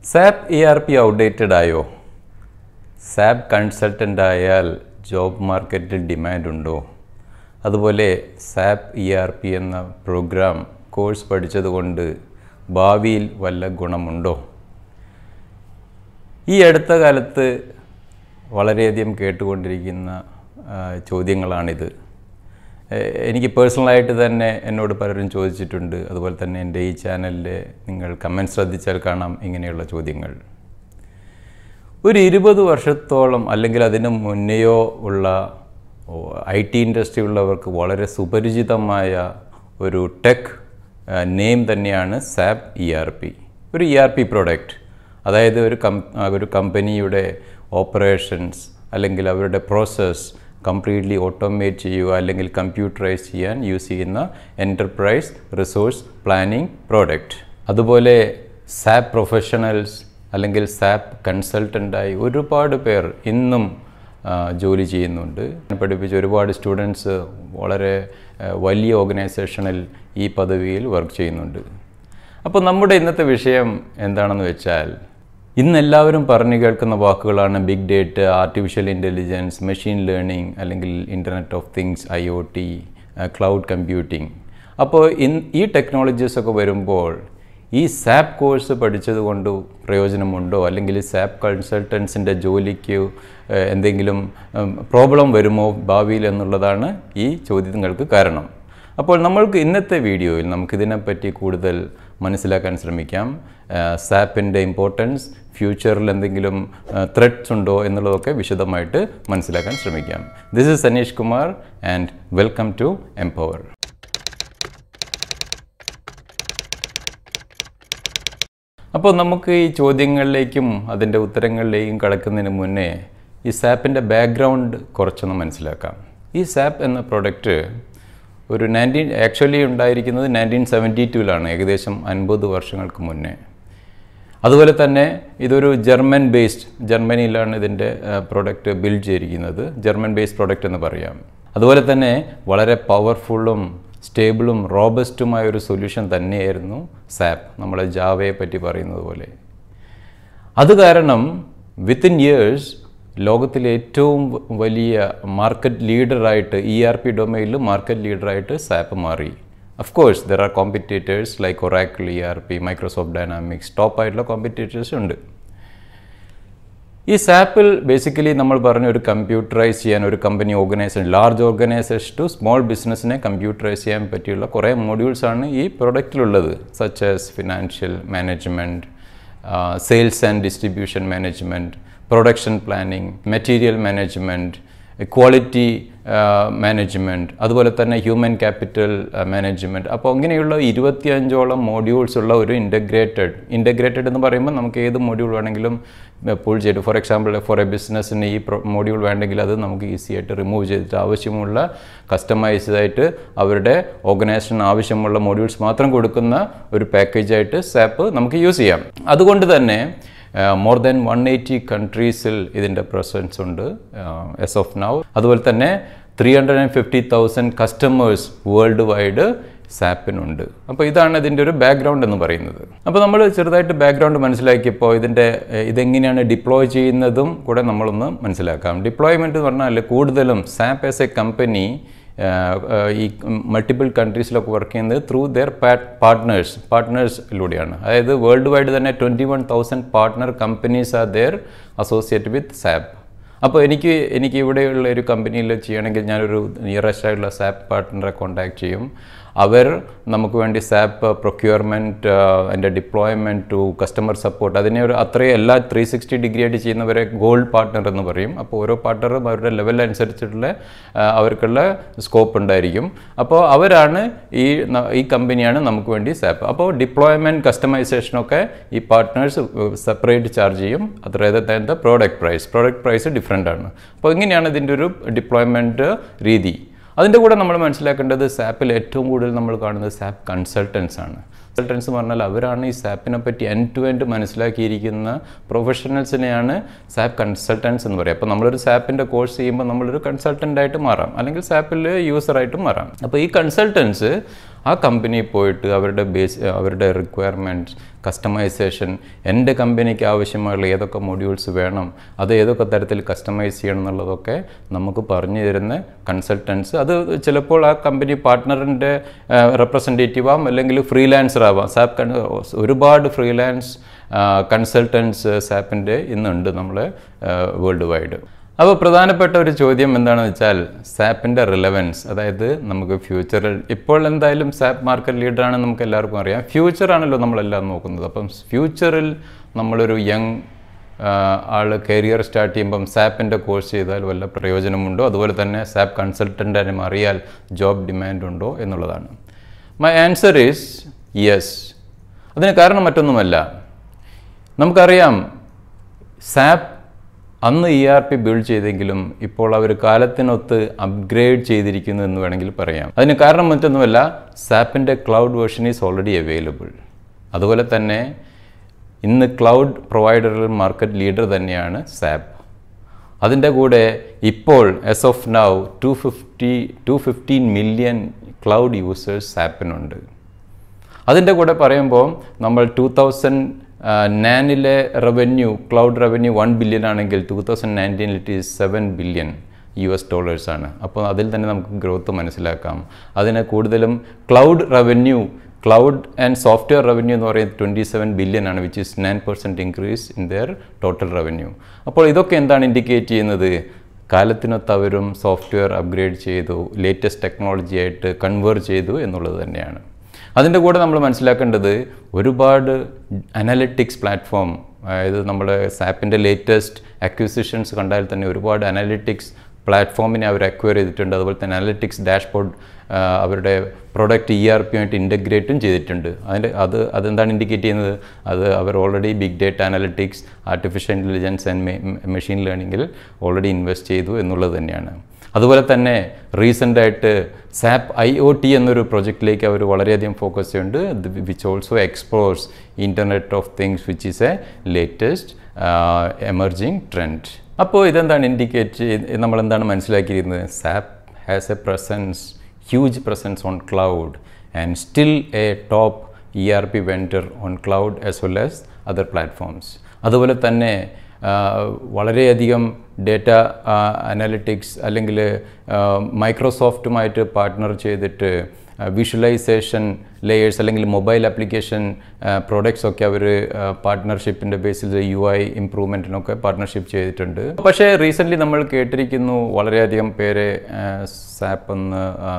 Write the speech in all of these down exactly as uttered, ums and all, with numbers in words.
S A P E R P outdated ആയോ? S A P consultant ആയാൽ job മാർക്കറ്റിൽ demand ഉണ്ടോ? അതുപോലെ S A P E R P എന്ന program course പഠിച്ചതുകൊണ്ട് ഭാവിയിൽ വല്ല ഗുണമുണ്ടോ? ഈ അടുത്ത കാലത്ത് വളരെയധികം കേട്ടുകൊണ്ടിരിക്കുന്ന ചോദ്യങ്ങളാണിത്. എനിക്ക് പേഴ്സണലായിട്ട് തന്നെ എന്നോട് പലരും ചോദിച്ചിട്ടുണ്ട്. അതുപോലെ തന്നെ എൻ്റെ ഈ ചാനലിൽ നിങ്ങൾ കമൻറ്റ് ശ്രദ്ധിച്ചാൽ കാണാം ഇങ്ങനെയുള്ള ചോദ്യങ്ങൾ. ഒരു ഇരുപത് വർഷത്തോളം അല്ലെങ്കിൽ അതിന് മുന്നെയോ ഉള്ള ഐ ടി ഇൻഡസ്ട്രി ഉള്ളവർക്ക് വളരെ സുപരിചിതമായ ഒരു ടെക് നെയിം തന്നെയാണ് S A P E R P. ഒരു ഇ ആർ പി പ്രോഡക്റ്റ്, അതായത് ഒരു കം ഒരു കമ്പനിയുടെ ഓപ്പറേഷൻസ് അല്ലെങ്കിൽ അവരുടെ പ്രോസസ്സ് കംപ്ലീറ്റ്ലി ഓട്ടോമേറ്റ് ചെയ്യുക അല്ലെങ്കിൽ കമ്പ്യൂട്ടറൈസ് ചെയ്യാൻ യൂസ് ചെയ്യുന്ന എൻ്റർപ്രൈസ് റിസോഴ്സ് പ്ലാനിംഗ് പ്രോഡക്റ്റ്. അതുപോലെ S A P പ്രൊഫഷണൽസ് അല്ലെങ്കിൽ S A P കൺസൾട്ടൻ്റായി ഒരുപാട് പേർ ഇന്നും ജോലി ചെയ്യുന്നുണ്ട്. പഠിപ്പിച്ച ഒരുപാട് സ്റ്റുഡൻസ് വളരെ വലിയ ഓർഗനൈസേഷനിൽ ഈ പദവിയിൽ വർക്ക് ചെയ്യുന്നുണ്ട്. അപ്പോൾ നമ്മുടെ ഇന്നത്തെ വിഷയം എന്താണെന്ന് വെച്ചാൽ, ഇന്നെല്ലാവരും പറഞ്ഞു കേൾക്കുന്ന വാക്കുകളാണ് big data, artificial intelligence, machine learning അല്ലെങ്കിൽ internet of things, I O T, cloud computing. അപ്പോൾ ഇൻ ഈ ടെക്നോളജീസൊക്കെ വരുമ്പോൾ ഈ S A P കോഴ്സ് പഠിച്ചത് കൊണ്ട് പ്രയോജനമുണ്ടോ, അല്ലെങ്കിൽ S A P കൺസൾട്ടൻസിൻ്റെ ജോലിക്ക് എന്തെങ്കിലും പ്രോബ്ലം വരുമോ ഭാവിയിൽ എന്നുള്ളതാണ് ഈ ചോദ്യങ്ങൾക്ക് കാരണം. അപ്പോൾ നമ്മൾക്ക് ഇന്നത്തെ വീഡിയോയിൽ നമുക്കിതിനെപ്പറ്റി കൂടുതൽ മനസ്സിലാക്കാൻ ശ്രമിക്കാം. S A P-ൻ്റെ ഇമ്പോർട്ടൻസ്, ഫ്യൂച്ചറിൽ എന്തെങ്കിലും ത്രെറ്റ്സ് ഉണ്ടോ എന്നുള്ളതൊക്കെ വിശദമായിട്ട് മനസ്സിലാക്കാൻ ശ്രമിക്കാം. This is Saneesh Kumar and welcome to Empower. അപ്പോൾ നമുക്ക് ഈ ചോദ്യങ്ങളിലേക്കും അതിൻ്റെ ഉത്തരങ്ങളിലേക്കും കടക്കുന്നതിന് മുന്നേ ഈ S A P-ൻ്റെ ബാക്ക്ഗ്രൗണ്ട് കുറച്ചൊന്ന് മനസ്സിലാക്കാം. ഈ S A P എന്ന പ്രോഡക്റ്റ് ഒരു നയൻറ്റീൻ ആക്ച്വലി ഉണ്ടായിരിക്കുന്നത് നയൻറ്റീൻ സെവൻറ്റി ടൂവിലാണ്, ഏകദേശം അൻപത് വർഷങ്ങൾക്ക് മുന്നേ. അതുപോലെ തന്നെ ഇതൊരു ജർമ്മൻ ബേസ്ഡ്, ജർമ്മനിയിലാണ് ഇതിൻ്റെ പ്രോഡക്റ്റ് ബിൽഡ് ചെയ്തിരിക്കുന്നത്. ജർമ്മൻ ബേസ്ഡ് പ്രോഡക്റ്റ് എന്ന് പറയാം. അതുപോലെ തന്നെ വളരെ പവർഫുള്ളും സ്റ്റേബിളും റോബസ്റ്റുമായ ഒരു സൊല്യൂഷൻ തന്നെയായിരുന്നു S A P, നമ്മളെ ജാവയെ പറ്റി പറയുന്നത് പോലെ. അത് കാരണം വിത്തിൻ ഇയേഴ്സ് ലോകത്തിലെ ഏറ്റവും വലിയ മാർക്കറ്റ് ലീഡറായിട്ട് ഇ ആർ പി ഡൊമൈനിൽ മാർക്കറ്റ് ലീഡറായിട്ട് S A P മാറി. Of course, there are competitors like Oracle, E R P, Microsoft Dynamics, top ആയിട്ടുള്ള കോമ്പറ്റീറ്റേഴ്സ് ഉണ്ട്. ഈ S A P-ൽ ബേസിക്കലി നമ്മൾ പറഞ്ഞ ഒരു കമ്പ്യൂട്ടറൈസ് ചെയ്യാൻ ഒരു company organisation, large organisation to small ബിസിനസ്സിനെ കമ്പ്യൂട്ടറൈസ് ചെയ്യാൻ പറ്റിയുള്ള കുറേ മോഡ്യൂൾസാണ് ഈ പ്രൊഡക്റ്റിലുള്ളത്. Such as financial management, sales and distribution management, production planning, material management, quality management, അതുപോലെ തന്നെ ഹ്യൂമൻ ക്യാപിറ്റൽ മാനേജ്മെൻറ്റ്. അപ്പോൾ അങ്ങനെയുള്ള ഇരുപത്തിയഞ്ചോളം മോഡ്യൂൾസ് ഉള്ള ഒരു ഇൻ്റഗ്രേറ്റഡ് ഇൻ്റഗ്രേറ്റഡ് എന്ന് പറയുമ്പോൾ നമുക്ക് ഏത് മോഡ്യൂൾ വേണമെങ്കിലും പുൾ ചെയ്ത്, ഫോർ എക്സാമ്പിൾ ഫോർ എ ബിസിനസ്സിന് ഈ മോഡ്യൂൾ വേണമെങ്കിൽ അത് നമുക്ക് ഈസി ആയിട്ട് റിമൂവ് ചെയ്തിട്ട് ആവശ്യമുള്ള കസ്റ്റമൈസ്ഡ് ആയിട്ട് അവരുടെ ഓർഗനൈസേഷൻ ആവശ്യമുള്ള മോഡ്യൂൾസ് മാത്രം കൊടുക്കുന്ന ഒരു പാക്കേജായിട്ട് S A P നമുക്ക് യൂസ് ചെയ്യാം. അതുകൊണ്ട് തന്നെ മോർ ദാൻ വൺ എയ്റ്റി കൺട്രീസിൽ ഇതിൻ്റെ പ്രസൻസ് ഉണ്ട് എസ് ഓഫ് നൗ. അതുപോലെ തന്നെ three hundred and fifty thousand customers worldwide S A P-നുണ്ട്. അപ്പോൾ ഇതാണ് ഇതിൻ്റെ ഒരു ബാക്ക്ഗ്രൗണ്ട് എന്ന് പറയുന്നത്. അപ്പോൾ നമ്മൾ ചെറുതായിട്ട് ബാക്ക്ഗ്രൗണ്ട് മനസ്സിലാക്കിയപ്പോൾ ഇതിൻ്റെ ഇതെങ്ങനെയാണ് ഡിപ്ലോയ് ചെയ്യുന്നതും കൂടെ നമ്മളൊന്ന് മനസ്സിലാക്കാം. ഡിപ്ലോയ്മെൻറ്റ് എന്ന് പറഞ്ഞാൽ കൂടുതലും S A P as a company ഈ മൾട്ടിപ്പിൾ കൺട്രീസിലൊക്കെ വർക്ക് ചെയ്യുന്നത് ത്രൂ ദെയർ പാർട്ട്നേഴ്സ് പാർട്ട്നേഴ്സിലൂടെയാണ്. അതായത് വേൾഡ് വൈഡ് തന്നെ twenty one thousand partner companies are their associate with S A P. അപ്പോൾ എനിക്ക് എനിക്ക് ഇവിടെയുള്ള ഒരു കമ്പനിയിൽ ചെയ്യണമെങ്കിൽ ഞാനൊരു നിയറസ്റ്റ് ആയിട്ടുള്ള S A P പാർട്ട്ണറെ കോൺടാക്ട് ചെയ്യും. അവർ നമുക്ക് വേണ്ടി S A P പ്രൊക്യൂർമെൻറ്റ്, അതിൻ്റെ ഡിപ്ലോയ്മെൻറ്റ് ടു കസ്റ്റമർ സപ്പോർട്ട്, അതിനെ ഒരു അത്രയും എല്ലാ ത്രീ സിക്സ്റ്റി ഡിഗ്രി ആയിട്ട് ചെയ്യുന്നവരെ ഗോൾഡ് പാർട്ട്ണർ എന്ന് പറയും. അപ്പോൾ ഓരോ പാർട്ട്ണറും അവരുടെ ലെവൽ അനുസരിച്ചിട്ടുള്ള അവർക്കുള്ള സ്കോപ്പ് ഉണ്ടായിരിക്കും. അപ്പോൾ അവരാണ് ഈ ഈ കമ്പനിയാണ് നമുക്ക് വേണ്ടി S A P. അപ്പോൾ ഡിപ്ലോയ്മെൻറ്റ് കസ്റ്റമൈസേഷനൊക്കെ ഈ പാർട്ട്നേഴ്സ് സെപ്പറേറ്റ് ചാർജ് ചെയ്യും. അത് rather than the product price. Product price different ആണ്. അപ്പോൾ ഇങ്ങനെയാണ് ഇതിൻ്റെ ഒരു ഡിപ്ലോയ്മെൻറ്റ് രീതി. അതിൻ്റെ കൂടെ നമ്മൾ മനസ്സിലാക്കേണ്ടത് S A P-ൽ ഏറ്റവും കൂടുതൽ നമ്മൾ കാണുന്നത് S A P കൺസൾട്ടൻസ് ആണ്. കൺസൾട്ടൻസ് എന്ന് പറഞ്ഞാൽ അവരാണ് ഈ S A P-നെ പറ്റി എൻഡ് ടു എൻഡ് മനസ്സിലാക്കിയിരിക്കുന്ന പ്രൊഫഷണൽസിനെയാണ് S A P കൺസൾട്ടൻസ് എന്ന് പറയുക. അപ്പോൾ നമ്മളൊരു S A P-ൻ്റെ കോഴ്സ് ചെയ്യുമ്പോൾ നമ്മളൊരു കൺസൾട്ടൻ്റായിട്ട് മാറാം, അല്ലെങ്കിൽ S A P-ൽ യൂസറായിട്ട് മാറാം. അപ്പോൾ ഈ കൺസൾട്ടൻസ് ആ കമ്പനി പോയിട്ട് അവരുടെ ബേസ് അവരുടെ റിക്വയർമെൻറ്റ്സ് കസ്റ്റമൈസേഷൻ എൻ്റെ കമ്പനിക്ക് ആവശ്യമായുള്ള ഏതൊക്കെ മൊഡ്യൂൾസ് വേണം അത് ഏതൊക്കെ തരത്തിൽ കസ്റ്റമൈസ് ചെയ്യണം എന്നുള്ളതൊക്കെ നമുക്ക് പറഞ്ഞു തരുന്ന കൺസൾട്ടൻസ് അത് ചിലപ്പോൾ ആ കമ്പനി പാർട്ട്ണറിൻ്റെ റെപ്രസെൻറ്റേറ്റീവ് ആവാം അല്ലെങ്കിൽ ഫ്രീലാൻസർ ആവാം സാപ്പ് ഒരുപാട് ഫ്രീലാൻസ് കൺസൾട്ടൻസ് സാപ്പിൻ്റെ ഇന്നുണ്ട് നമ്മളെ വേൾഡ് വൈഡ് അപ്പോൾ പ്രധാനപ്പെട്ട ഒരു ചോദ്യം എന്താണെന്ന് വെച്ചാൽ സാപ്പിൻ്റെ റിലവൻസ് അതായത് നമുക്ക് ഫ്യൂച്ചറിൽ ഇപ്പോൾ എന്തായാലും സാപ്പ് മാർക്കറ്റ് ലീഡറാണ് നമുക്ക് എല്ലാവർക്കും അറിയാം ഫ്യൂച്ചറാണല്ലോ നമ്മളെല്ലാം നോക്കുന്നത് അപ്പം ഫ്യൂച്ചറിൽ നമ്മളൊരു യങ് ആൾ കരിയർ സ്റ്റാർട്ട് ചെയ്യുമ്പം സാപ്പിൻ്റെ കോഴ്സ് ചെയ്താൽ വല്ല പ്രയോജനമുണ്ടോ അതുപോലെ തന്നെ സാപ്പ് കൺസൾട്ടൻ്റ് അറിയാൽ ജോബ് ഡിമാൻഡ് ഉണ്ടോ എന്നുള്ളതാണ് മൈ ആൻസർ ഈസ് യെസ് അതിന് കാരണം മറ്റൊന്നുമല്ല നമുക്കറിയാം സാപ്പ് അന്ന് ഇ ആർ പി ബിൽഡ് ചെയ്തെങ്കിലും ഇപ്പോൾ അവർ കാലത്തിനൊത്ത് അപ്ഗ്രേഡ് ചെയ്തിരിക്കുന്നു എന്ന് വേണമെങ്കിൽ പറയാം അതിന് കാരണം മറ്റൊന്നുമല്ല സാപ്പിൻ്റെ cloud version is already available അതുപോലെ തന്നെ ഇന്ന് ക്ലൗഡ് പ്രൊവൈഡറിൽ മാർക്കറ്റ് ലീഡർ തന്നെയാണ് സാപ്പ് അതിൻ്റെ കൂടെ ഇപ്പോൾ as of now two fifty to fifteen million cloud users സാപ്പിനുണ്ട് അതിൻ്റെ കൂടെ പറയുമ്പോൾ നമ്മൾ ടു തൗസൻഡ് നാനിലെ revenue cloud revenue one billion ആണെങ്കിൽ ടു തൗസൻഡ് നയൻറ്റീനിൽ it is seven billion U S ഡോളേഴ്സാണ് അപ്പോൾ അതിൽ തന്നെ നമുക്ക് ഗ്രോത്ത് മനസ്സിലാക്കാം അതിന് കൂടുതലും cloud revenue cloud and software revenue എന്ന് പറയുന്നത് ട്വൻറ്റി സെവൻ ബില്യൺ ആണ് which is nine percent increase in their total revenue അപ്പോൾ ഇതൊക്കെ എന്താണ് ഇൻഡിക്കേറ്റ് ചെയ്യുന്നത് കാലത്തിനൊത്ത് അവരും സോഫ്റ്റ്വെയർ അപ്ഗ്രേഡ് ചെയ്തു ലേറ്റസ്റ്റ് ടെക്നോളജി ആയിട്ട് കൺവേർട്ട് ചെയ്തു എന്നുള്ളത് തന്നെയാണ് അതിൻ്റെ കൂടെ നമ്മൾ മനസ്സിലാക്കേണ്ടത് ഒരുപാട് അനലിറ്റിക്സ് പ്ലാറ്റ്ഫോം അതായത് നമ്മുടെ സാപ്പിൻ്റെ ലേറ്റസ്റ്റ് അക്വിസിഷൻസ് കണ്ടാൽ തന്നെ ഒരുപാട് അനലിറ്റിക്സ് പ്ലാറ്റ്ഫോമിനെ അവർ അക്വയർ ചെയ്തിട്ടുണ്ട് അതുപോലെ തന്നെ അനലിറ്റിക്സ് ഡാഷ്ബോർഡ് അവരുടെ പ്രൊഡക്റ്റ് ഇ ആർ പി ആയിട്ട് ഇൻ്റഗ്രേറ്റും ചെയ്തിട്ടുണ്ട് അതിൻ്റെ അത് അതെന്താണ് ഇൻഡിക്കേറ്റ് ചെയ്യുന്നത് അത് അവർ already big data analytics artificial intelligence and machine ലേണിങ്ങിൽ ഓൾറെഡി ഇൻവെസ്റ്റ് ചെയ്തു എന്നുള്ളത് തന്നെയാണ് അതുപോലെ തന്നെ റീസെൻ്റായിട്ട് സാപ്പ് ഐ ഒ ടി എന്നൊരു പ്രൊജക്റ്റിലേക്ക് അവർ വളരെയധികം ഫോക്കസ് ചെയ്യുന്നുണ്ട് which also explores internet of things which is a latest emerging trend അപ്പോൾ ഇതെന്താണ് ഇൻഡിക്കേറ്റ് നമ്മളെന്താണ് മനസ്സിലാക്കിയിരുന്നത് SAP has a presence huge presence on cloud and still a top E R P vendor on cloud as well as other platforms അതുപോലെ തന്നെ വളരെയധികം data analytics അല്ലെങ്കിൽ മൈക്രോസോഫ്റ്റുമായിട്ട് partner ചെയ്തിട്ട് വിഷ്വലൈസേഷൻ ലെയേഴ്സ് അല്ലെങ്കിൽ മൊബൈൽ ആപ്ലിക്കേഷൻ പ്രോഡക്ട്സ് ഒക്കെ അവർ പാർട്ട്ണർഷിപ്പിൻ്റെ ബേസിൽ യു ഐ ഇംപ്രൂവ്മെൻറ്റിനൊക്കെ പാർട്ട്ണർഷിപ്പ് ചെയ്തിട്ടുണ്ട് പക്ഷേ റീസെൻ്റ്ലി നമ്മൾ കേട്ടിരിക്കുന്നു വളരെയധികം പേരെ സാപ്പ് ഒന്ന്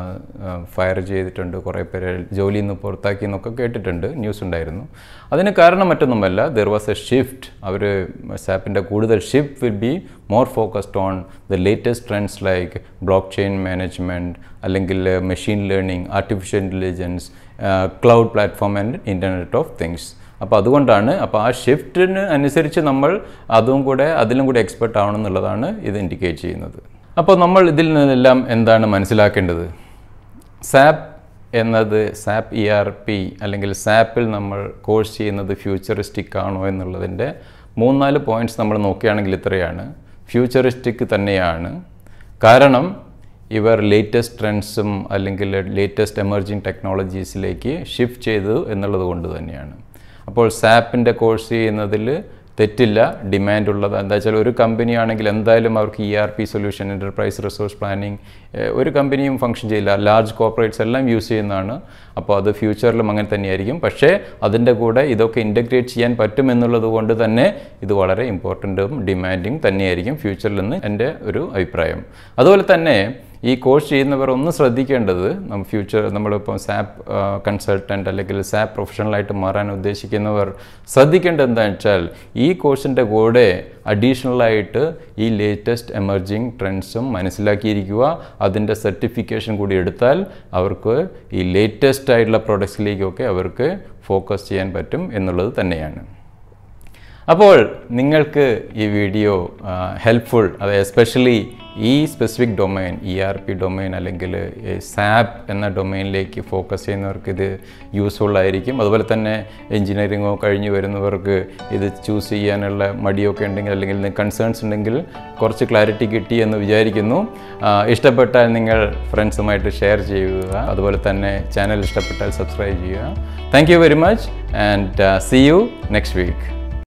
ഫയർ ചെയ്തിട്ടുണ്ട് കുറേ പേരെ ജോലിയിൽ നിന്ന് പുറത്താക്കി എന്നൊക്കെ കേട്ടിട്ടുണ്ട് ന്യൂസ് ഉണ്ടായിരുന്നു അതിന് കാരണം മറ്റൊന്നുമല്ല ദർ വാസ് എ ഷിഫ്റ്റ് അവർ സാപ്പിൻ്റെ കൂടുതൽ shift will be more focused on the latest trends like blockchain management അല്ലെങ്കിൽ machine learning artificial intelligence cloud platform and internet of things അപ്പോൾ അതുകൊണ്ടാണ് അപ്പോൾ ആ ഷിഫ്റ്റിന് അനുസരിച്ച് നമ്മൾ അതും കൂടെ അതിലും കൂടെ എക്സ്പെർട്ട് ആവണം എന്നുള്ളതാണ് ഇത് ഇൻഡിക്കേറ്റ് ചെയ്യുന്നത് അപ്പോൾ നമ്മൾ ഇതിൽ നിന്നെല്ലാം എന്താണ് മനസ്സിലാക്കേണ്ടത് സാപ്പ് എന്നത് സാപ്പ് ഇ ആർ പി അല്ലെങ്കിൽ സാപ്പിൽ നമ്മൾ കോഴ്സ് ചെയ്യുന്നത് ഫ്യൂച്ചറിസ്റ്റിക് ആണോ എന്നുള്ളതിൻ്റെ മൂന്നാല് പോയിൻറ്റ്സ് നമ്മൾ നോക്കുകയാണെങ്കിൽ ഇത്രയാണ് ഫ്യൂച്ചറിസ്റ്റിക് തന്നെയാണ് കാരണം ഇവർ ലേറ്റസ്റ്റ് ട്രെൻഡ്സും അല്ലെങ്കിൽ ലേറ്റസ്റ്റ് എമർജിങ് ടെക്നോളജീസിലേക്ക് ഷിഫ്റ്റ് ചെയ്തു എന്നുള്ളത് കൊണ്ട് തന്നെയാണ് അപ്പോൾ സാപ്പിൻ്റെ കോഴ്സ് ചെയ്യുന്നതിൽ തെറ്റില്ല ഡിമാൻഡ് ഉള്ളത് എന്താ വെച്ചാൽ ഒരു കമ്പനി ആണെങ്കിൽ എന്തായാലും അവർക്ക് E R P solution enterprise resource planning ഒരു കമ്പനിയും ഫംഗ്ഷൻ ചെയ്യില്ല ലാർജ് കോർപ്പറേറ്റ്സ് എല്ലാം യൂസ് ചെയ്യുന്നതാണ് അപ്പോൾ അത് ഫ്യൂച്ചറിലും അങ്ങനെ തന്നെയായിരിക്കും പക്ഷേ അതിൻ്റെ കൂടെ ഇതൊക്കെ ഇൻ്റഗ്രേറ്റ് ചെയ്യാൻ പറ്റും എന്നുള്ളത് കൊണ്ട് തന്നെ ഇത് വളരെ ഇമ്പോർട്ടൻറ്റും ഡിമാൻഡിങ് തന്നെയായിരിക്കും ഫ്യൂച്ചറിൽ നിന്ന് എൻ്റെ ഒരു അഭിപ്രായം അതുപോലെ തന്നെ ഈ കോഴ്സ് ചെയ്യുന്നവർ ഒന്ന് ശ്രദ്ധിക്കേണ്ടത് നമ്മൾ ഫ്യൂച്ചർ നമ്മളിപ്പോൾ സാപ്പ് കൺസൾട്ടൻ്റ് അല്ലെങ്കിൽ സാപ്പ് പ്രൊഫഷണലായിട്ട് മാറാൻ ഉദ്ദേശിക്കുന്നവർ ശ്രദ്ധിക്കേണ്ടത് എന്താണെന്ന് വെച്ചാൽ ഈ കോഴ്സിൻ്റെ കൂടെ അഡീഷണലായിട്ട് ഈ ലേറ്റസ്റ്റ് എമർജിങ് ട്രെൻഡ്സും മനസ്സിലാക്കിയിരിക്കുക അതിൻ്റെ സർട്ടിഫിക്കേഷൻ കൂടി എടുത്താൽ അവർക്ക് ഈ ലേറ്റസ്റ്റ് ആയിട്ടുള്ള പ്രോഡക്ട്സിലേക്കൊക്കെ അവർക്ക് ഫോക്കസ് ചെയ്യാൻ പറ്റും എന്നുള്ളത് തന്നെയാണ് അപ്പോൾ നിങ്ങൾക്ക് ഈ വീഡിയോ ഹെൽപ്ഫുൾ, അത് എസ്പെഷ്യലി ഈ specific domain, E R P domain അല്ലെങ്കിൽ സാപ്പ് എന്ന ഡൊമൈനിലേക്ക് ഫോക്കസ് ചെയ്യുന്നവർക്ക് ഇത് യൂസ്ഫുൾ ആയിരിക്കും. അതുപോലെ തന്നെ എഞ്ചിനീയറിങ്ങോ കഴിഞ്ഞ് വരുന്നവർക്ക് ഇത് ചൂസ് ചെയ്യാനുള്ള മടിയൊക്കെ ഉണ്ടെങ്കിൽ അല്ലെങ്കിൽ കൺസേൺസ് ഉണ്ടെങ്കിൽ കുറച്ച് ക്ലാരിറ്റി കിട്ടി എന്ന് വിചാരിക്കുന്നു. ഇഷ്ടപ്പെട്ടാൽ നിങ്ങൾ ഫ്രണ്ട്സുമായിട്ട് ഷെയർ ചെയ്യുക. അതുപോലെ തന്നെ ചാനൽ ഇഷ്ടപ്പെട്ടാൽ സബ്സ്ക്രൈബ് ചെയ്യുക. Thank you very much and see you next week.